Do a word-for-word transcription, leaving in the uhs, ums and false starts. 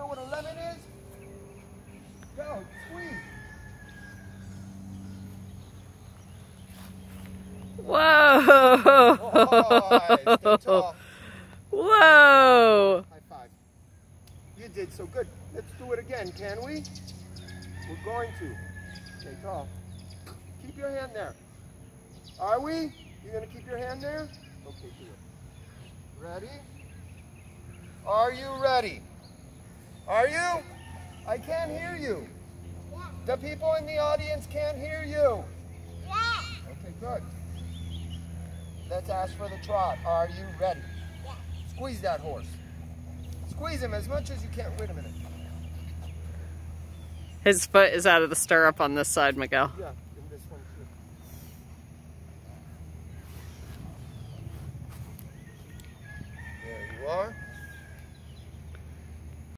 know what a lemon is? Go, squeeze. Whoa! Oh, stay tall. Whoa! High five. You did so good. Let's do it again, can we? We're going to. Stay tall. Keep your hand there. Are we? You're going to keep your hand there? Okay, do it. Ready? Are you ready? Are you? I can't hear you. Yeah. The people in the audience can't hear you. Yeah. Okay, good. Let's ask for the trot. Are you ready? Yeah. Squeeze that horse. Squeeze him as much as you can. Wait a minute. His foot is out of the stirrup on this side, Miguel. Yeah, and this one too. There you are.